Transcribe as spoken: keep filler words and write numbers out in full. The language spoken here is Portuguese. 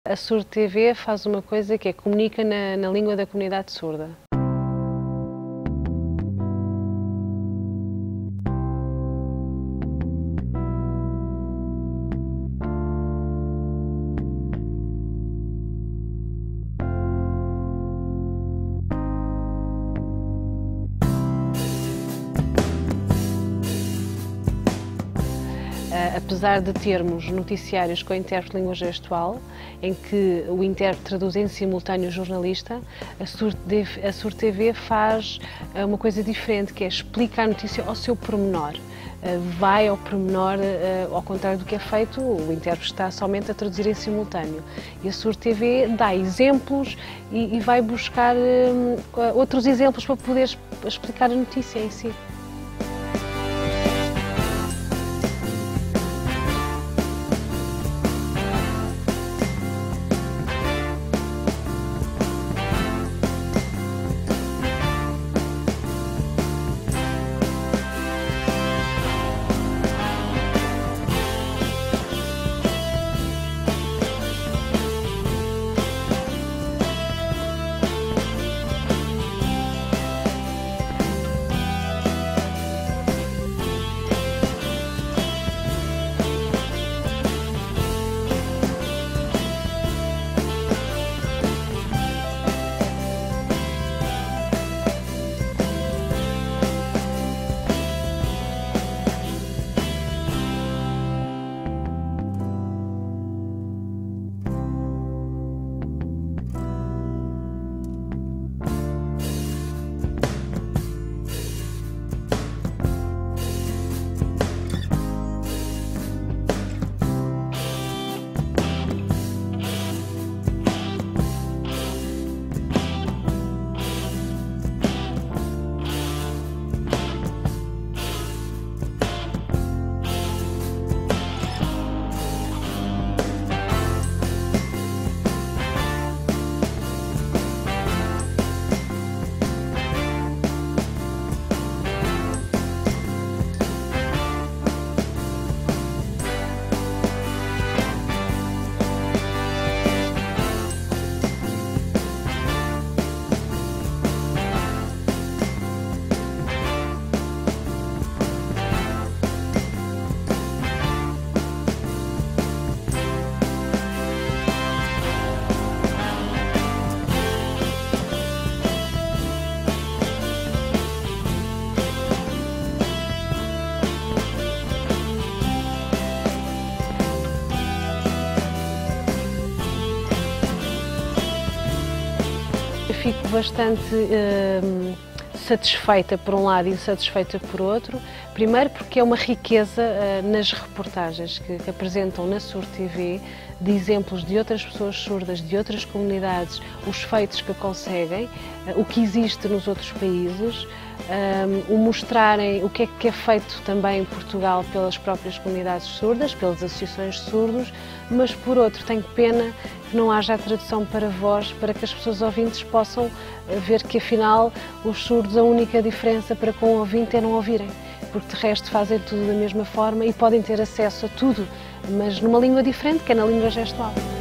A Surdo T V faz uma coisa que é comunica na, na língua da comunidade surda. Apesar de termos noticiários com intérprete de língua gestual, em que o intérprete traduz em simultâneo o jornalista, a Surdo T V faz uma coisa diferente, que é explicar a notícia ao seu pormenor. Vai ao pormenor, ao contrário do que é feito, o intérprete está somente a traduzir em simultâneo. E a Surdo T V dá exemplos e, e vai buscar outros exemplos para poder explicar a notícia em si. Fico bastante uh, satisfeita por um lado e insatisfeita por outro. Primeiro porque é uma riqueza uh, nas reportagens que, que apresentam na Surdo T V, de exemplos de outras pessoas surdas, de outras comunidades, os feitos que conseguem, uh, o que existe nos outros países, um, o mostrarem o que é que é feito também em Portugal pelas próprias comunidades surdas, pelas associações de surdos, mas por outro tenho pena que não haja a tradução para voz, para que as pessoas ouvintes possam ver que afinal os surdos, a única diferença para com o ouvinte é não ouvirem, porque de resto fazem tudo da mesma forma e podem ter acesso a tudo, mas numa língua diferente, que é na língua gestual.